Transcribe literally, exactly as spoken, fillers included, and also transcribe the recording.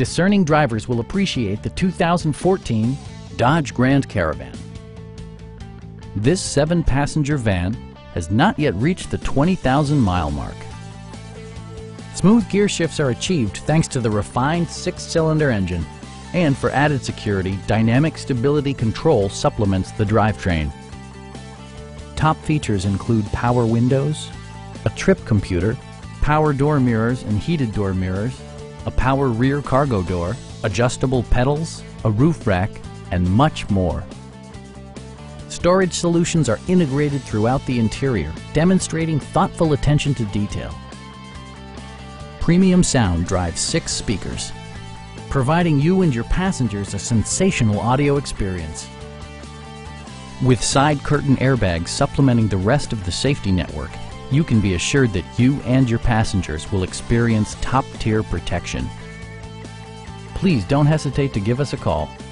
discerning drivers will appreciate the two thousand fourteen Dodge Grand Caravan. This seven-passenger van has not yet reached the twenty thousand mile mark. Smooth gear shifts are achieved thanks to the refined six-cylinder engine, and for added security, dynamic stability control supplements the drivetrain. Top features include power windows, a trip computer, power door mirrors and heated door mirrors, a power rear cargo door, adjustable pedals, a roof rack, and much more. Storage solutions are integrated throughout the interior, demonstrating thoughtful attention to detail. Premium sound drives six speakers, providing you and your passengers a sensational audio experience. With side curtain airbags supplementing the rest of the safety network, you can be assured that you and your passengers will experience top-tier protection. Please don't hesitate to give us a call.